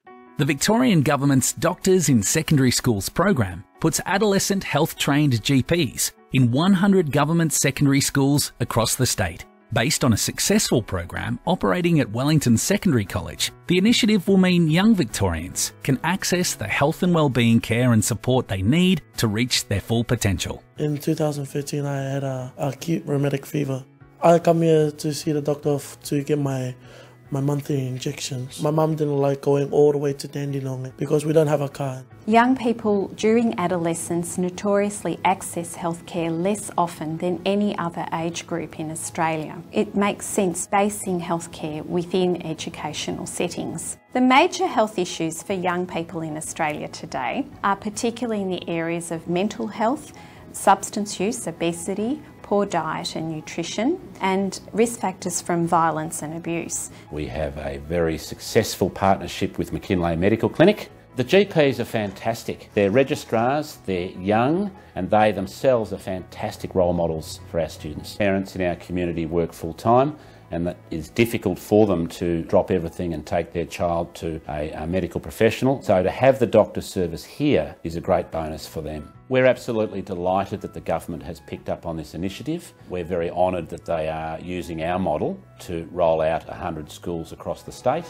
The Victorian Government's Doctors in Secondary Schools program puts adolescent health-trained GPs in 100 government secondary schools across the state. Based on a successful program operating at Wellington Secondary College, the initiative will mean young Victorians can access the health and wellbeing care and support they need to reach their full potential. In 2015, I had an acute rheumatic fever. I come here to see the doctor to get my monthly injections. My mum didn't like going all the way to Dandenong because we don't have a car. Young people during adolescence notoriously access healthcare less often than any other age group in Australia. It makes sense basing healthcare within educational settings. The major health issues for young people in Australia today are particularly in the areas of mental health, substance use, obesity, poor diet and nutrition, and risk factors from violence and abuse. We have a very successful partnership with McKinlay Medical Clinic. The GPs are fantastic. They're registrars, they're young, and they themselves are fantastic role models for our students. Parents in our community work full time, and that is difficult for them to drop everything and take their child to a medical professional. So to have the doctor's service here is a great bonus for them. We're absolutely delighted that the government has picked up on this initiative. We're very honoured that they are using our model to roll out 100 schools across the state.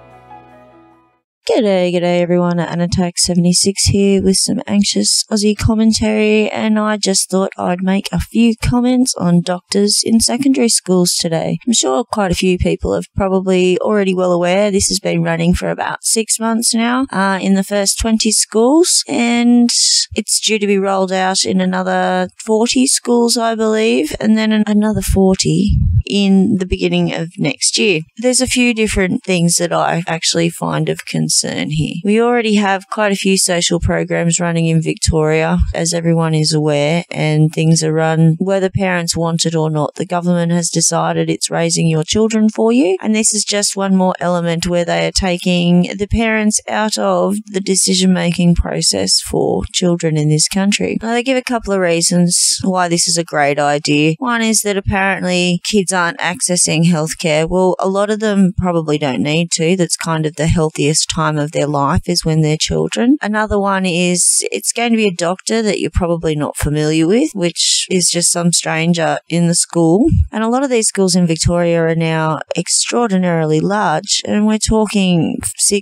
G'day everyone, Anattack76 here with some anxious Aussie commentary, and I just thought I'd make a few comments on doctors in secondary schools today. I'm sure quite a few people are probably already well aware this has been running for about 6 months now in the first 20 schools, and it's due to be rolled out in another 40 schools, I believe, and then another 40 in the beginning of next year. There's a few different things that I actually find of concern here. We already have quite a few social programs running in Victoria, as everyone is aware, and things are run whether parents want it or not. The government has decided it's raising your children for you, and this is just one more element where they are taking the parents out of the decision-making process for children in this country. Now, they give a couple of reasons why this is a great idea. One is that apparently kids aren't accessing healthcare. Well, a lot of them probably don't need to. That's kind of the healthiest time of their life is when they're children. Another one is it's going to be a doctor that you're probably not familiar with, which is just some stranger in the school. And a lot of these schools in Victoria are now extraordinarily large, and we're talking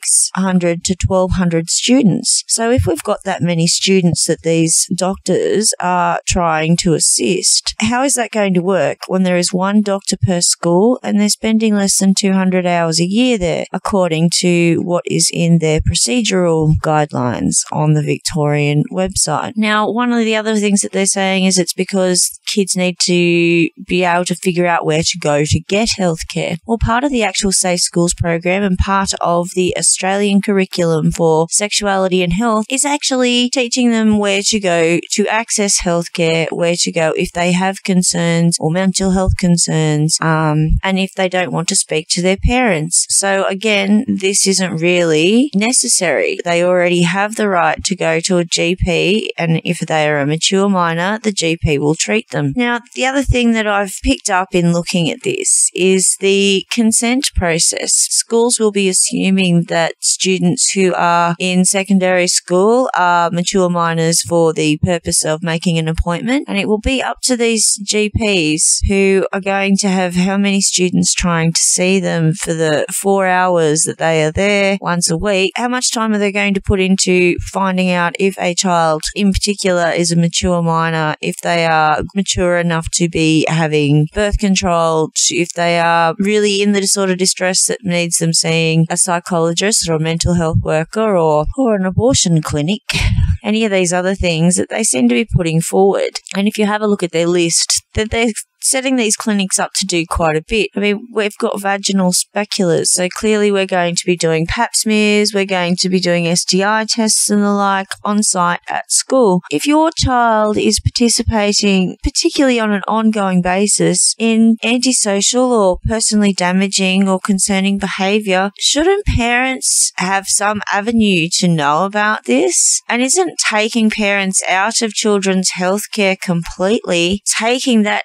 600 to 1,200 students. So if we've got that many students that these doctors are trying to assist, how is that going to work when there is one doctor per school and they're spending less than 200 hours a year there, according to what is in their procedural guidelines on the Victorian website? Now, one of the other things that they're saying is it's because kids need to be able to figure out where to go to get healthcare. Well, part of the actual Safe Schools program and part of the Australian curriculum for sexuality and health is actually teaching them where to go to access healthcare, where to go if they have concerns or mental health concerns, and if they don't want to speak to their parents. So again, this isn't really necessary. They already have the right to go to a GP, and if they are a mature minor, the GP will treat them. Now, the other thing that I've picked up in looking at this is the consent process. Schools will be assuming that students who are in secondary school are mature minors for the purpose of making an appointment, and it will be up to these GPs who are going to have how many students trying to see them for the 4 hours that they are there once a week. How much time are they going to put into finding out if a child in particular is a mature minor, if they are mature enough to be having birth control, if they are really in the sort of distress that needs them seeing a psychologist or a mental health worker or an abortion clinic. Any of these other things that they seem to be putting forward. And if you have a look at their list, that they're setting these clinics up to do quite a bit. I mean, we've got vaginal speculars, so clearly we're going to be doing pap smears, we're going to be doing STI tests and the like on site at school. If your child is participating, particularly on an ongoing basis, in antisocial or personally damaging or concerning behaviour, shouldn't parents have some avenue to know about this? And isn't taking parents out of children's healthcare completely taking that avenue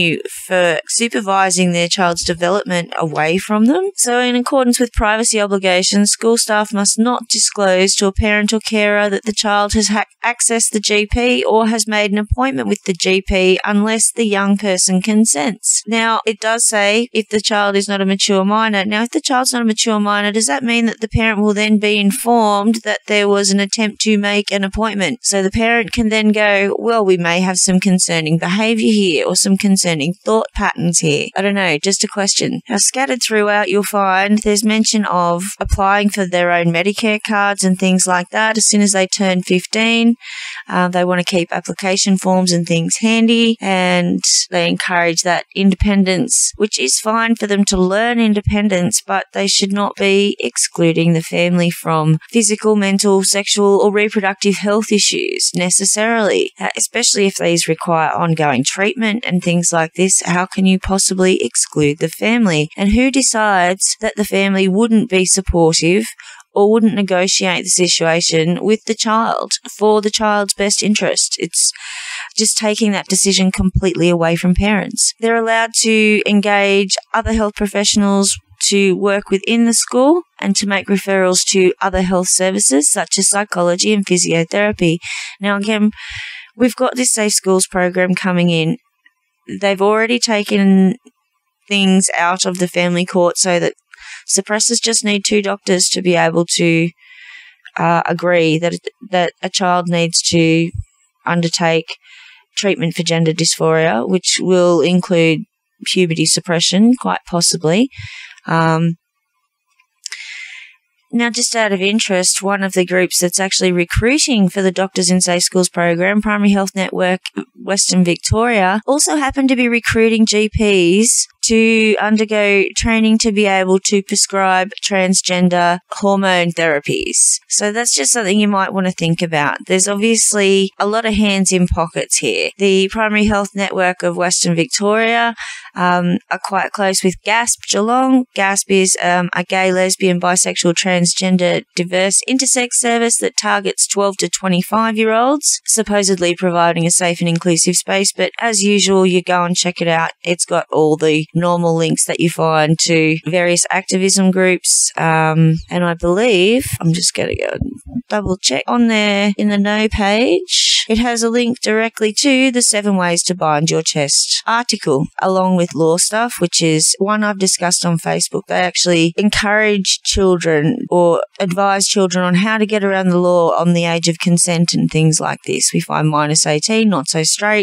venue for supervising their child's development away from them. So in accordance with privacy obligations, school staff must not disclose to a parent or carer that the child has accessed the GP or has made an appointment with the GP unless the young person consents. Now, it does say if the child is not a mature minor. Now, if the child's not a mature minor, does that mean that the parent will then be informed that there was an attempt to make an appointment? So the parent can then go, well, we may have some concerning behaviour here or some concerning thought patterns here. I don't know, just a question. Now, scattered throughout, you'll find there's mention of applying for their own Medicare cards and things like that as soon as they turn 15. They want to keep application forms and things handy, and they encourage that independence, which is fine for them to learn independence, but they should not be excluding the family from physical, mental, sexual or reproductive health issues necessarily, especially if these require ongoing treatment and things like this. How can you possibly exclude the family? And who decides that the family wouldn't be supportive or wouldn't negotiate the situation with the child for the child's best interest? It's just taking that decision completely away from parents. They're allowed to engage other health professionals to work within the school and to make referrals to other health services such as psychology and physiotherapy. Now, again, we've got this Safe Schools program coming in. They've already taken things out of the family court so that suppressors just need 2 doctors to be able to agree that a child needs to undertake treatment for gender dysphoria, which will include puberty suppression, quite possibly. Now, just out of interest, one of the groups that's actually recruiting for the Doctors in Safe Schools program, Primary Health Network Western Victoria, also happen to be recruiting GPs to undergo training to be able to prescribe transgender hormone therapies. So that's just something you might want to think about. There's obviously a lot of hands in pockets here. The Primary Health Network of Western Victoria are quite close with GASP Geelong. GASP is a gay, lesbian, bisexual, transgender, diverse, intersex service that targets 12 to 25-year-olds, supposedly providing a safe and inclusive space. But as usual, you go and check it out. It's got all the normal links that you find to various activism groups. And I believe, I'm just going to go and double check on there in the No page. It has a link directly to the 7 Ways to Bind Your Chest article, along with law stuff, which is one I've discussed on Facebook. They actually encourage children or advise children on how to get around the law on the age of consent and things like this. We find minus 18, not so straight,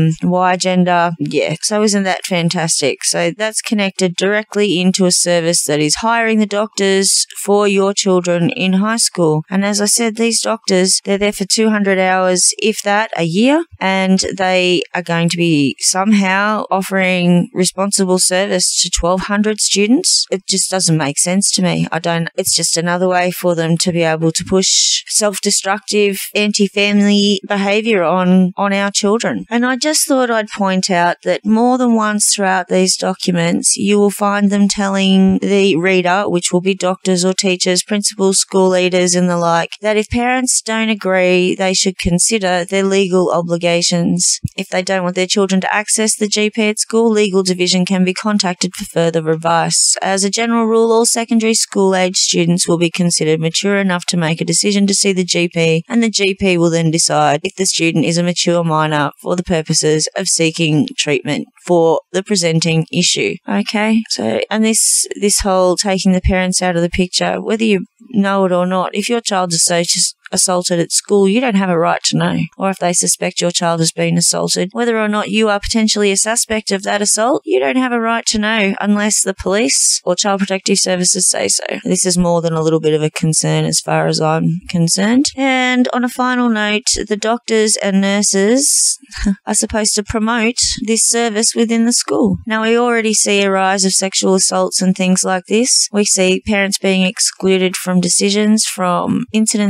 Y gender. Yeah, so isn't that fantastic? So that's connected directly into a service that is hiring the doctors for your children in high school. And as I said, these doctors, they're there for 200 hours, if that, a year, and they are going to be somehow offering responsible service to 1,200 students. It just doesn't make sense to me. It's just another way for them to be able to push self-destructive, anti-family behaviour on our children. And I just thought I'd point out that more than once throughout these documents, you will find them telling the reader, which will be doctors or teachers, principals, school leaders and the like, that if parents don't agree, they should consider their legal obligations. If they don't want their children to access the GP at school, legal division can be contacted for further advice. As a general rule, all secondary school age students will be considered mature enough to make a decision to see the GP, and the GP will then decide if the student is a mature minor for the purposes of seeking treatment for the presenting issue. Okay, so, and this whole taking the parents out of the picture, whether you know it or not, if your child is assaulted at school, you don't have a right to know. Or if they suspect your child has been assaulted, whether or not you are potentially a suspect of that assault, you don't have a right to know unless the police or Child Protective Services say so. This is more than a little bit of a concern as far as I'm concerned. And on a final note, the doctors and nurses are supposed to promote this service within the school. Now, we already see a rise of sexual assaults and things like this. We see parents being excluded from decisions from incidents that may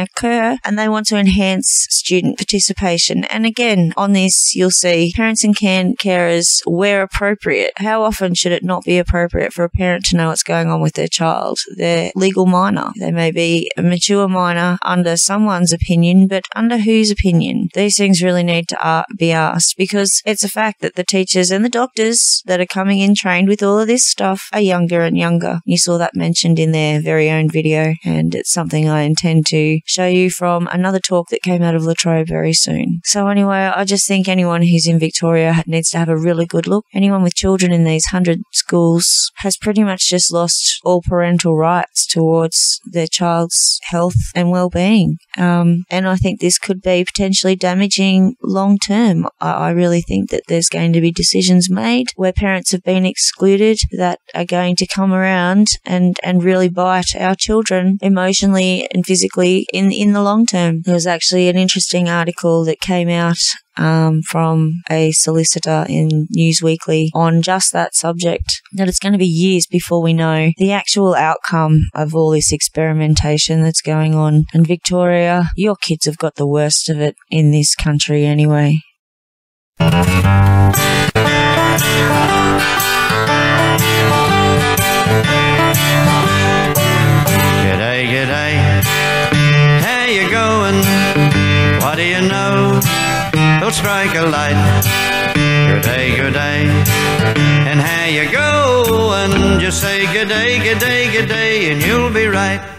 occur, and they want to enhance student participation. And again, on this, you'll see parents and carers where appropriate. How often should it not be appropriate for a parent to know what's going on with their child? They're legal minor. They may be a mature minor under someone's opinion, but under whose opinion? These things really need to be asked, because it's a fact that the teachers and the doctors that are coming in trained with all of this stuff are younger and younger. You saw that mentioned in their very own video, and it's something I intend to show you from another talk that came out of La Trobe very soon. So anyway, I just think anyone who's in Victoria needs to have a really good look. Anyone with children in these 100 schools has pretty much just lost all parental rights towards their child's health and well-being. And I think this could be potentially damaging long term. I really think that there's going to be decisions made where parents have been excluded that are going to come around and really bite our children emotionally and physically in the long term. There was actually an interesting article that came out from a solicitor in News Weekly on just that subject, that it's going to be years before we know the actual outcome of all this experimentation that's going on. And Victoria, your kids have got the worst of it in this country anyway. G'day, g'day, how you going? What do you know? They'll strike a light. Good day, and how you going? Just say good day, and you'll be right.